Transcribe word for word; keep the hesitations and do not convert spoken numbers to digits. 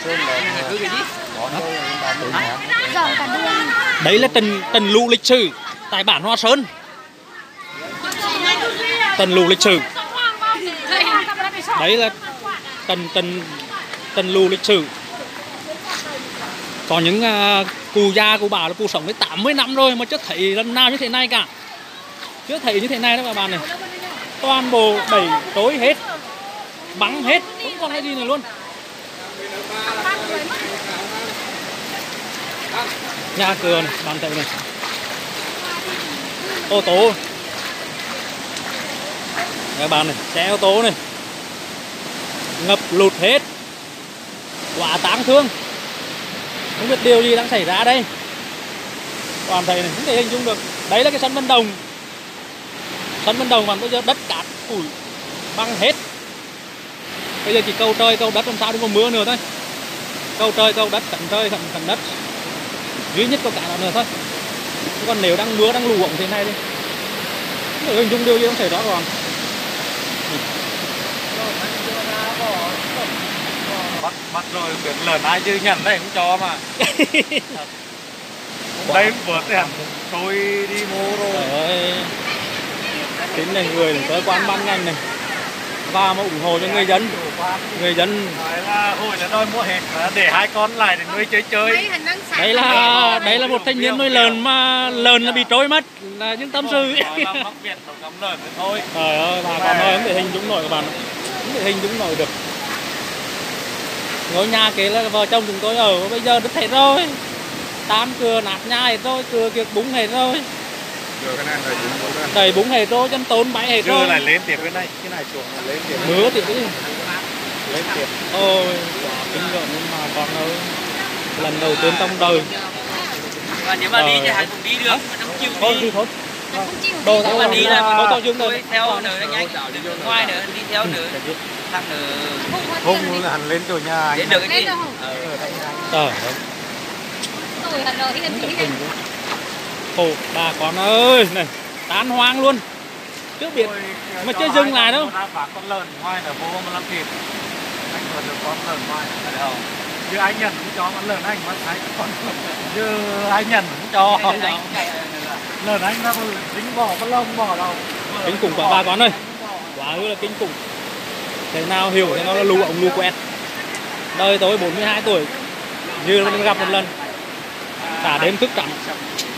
Đấy là tình tình lũ lịch sử tại bản Hoa Sơn. Tình lũ lịch sử. Đấy là tình tình tình lũ lịch sử. Có những uh, cụ già cụ bà là cụ sống đến tám mươi năm rồi mà chưa thấy lần nào như thế này cả. Chưa thấy như thế này đó các bạn này. Toàn bộ đẩy tối hết, bắn hết, không còn cái gì nữa luôn. Nhà cửa này, bạn thấy này. Ô tô. Các bạn này, xe ô tô này. Ngập lụt hết. Quá táng thương. Không biết điều gì đang xảy ra đây. Các bạn thấy này, không thể hình dung được. Đấy là cái sân Vân Đồng. Sân Vân Đồng mà bây giờ đất cát củi băng hết. Bây giờ chỉ cầu trời cầu đất làm sao đừng có mưa nữa thôi. Cầu trời cầu đất cẩn trời cẩn cẩn đất. Duy nhất có cả là nữa thôi. Còn nếu đang mưa đang lù ổng thế này đi. Không thể hình dung điều gì đang xảy ra còn. Bắt bắt rồi biết lần ai chứ nhận đây cũng cho mà. Đây cũng vượt hẳn tôi đi mua rồi. Trời ơi. Tính này người này, cơ quan ban ngành này và mà ủng hộ cho người dân. Người dân nói là hồi là đòi mua hết để hai con lại để nuôi chơi chơi. Đấy là đấy là một thanh niên nuôi lợn mà lợn là bị trôi mất là những tâm sự. Mắc Việt nó cắm lợn thôi. Trời ơi bà con ơi, không thể hình dung nổi các bạn, không thể hình dung nổi được. Ngôi nhà kế là vợ chồng chúng tôi ở bây giờ đứt hết rồi, tan cửa nát nhà hết rồi, cửa kiệt búng hết rồi. Đầy búng hết rồi, chân tốn bay hết rồi. Chưa lại lên tiếp cái này, cái này chuồng là lên tiếp. Mưa tiếp cái gì? Lên tiếp. Ôi, quá kinh rợn nhưng mà con ơi, lần đầu tiên trong đời. Và nếu mà đi thì hắn cũng đi được, mà không chịu Thôi đi. đi thôi. Đồ nếu mà đi là có cho Dương tôi theo nữa nhanh, đừng ngoài nữa, đi theo nữa. Thằng nữa. Không là hắn lên chỗ nhà anh. Đến được cái gì? Trời ơi. Khổ bà con ơi, này, tan hoang luôn. Chưa biết mà chưa dừng lại đâu. Con lợn ngoài là vô mà làm thịt. Anh vừa được con lợn ngoài phải không? Chứ anh nhận cũng cho con lợn anh mà thấy con chứ anh nhận cũng cho. Lợn anh ra con dính bỏ con lông bỏ đâu. Kinh khủng quá bà con ơi. Quá ư là kinh khủng. Thế nào hiểu thế nào là lù ổng lù quẹt. Đời tôi bốn mươi hai tuổi như mình gặp một lần. Cả đêm thức trắng.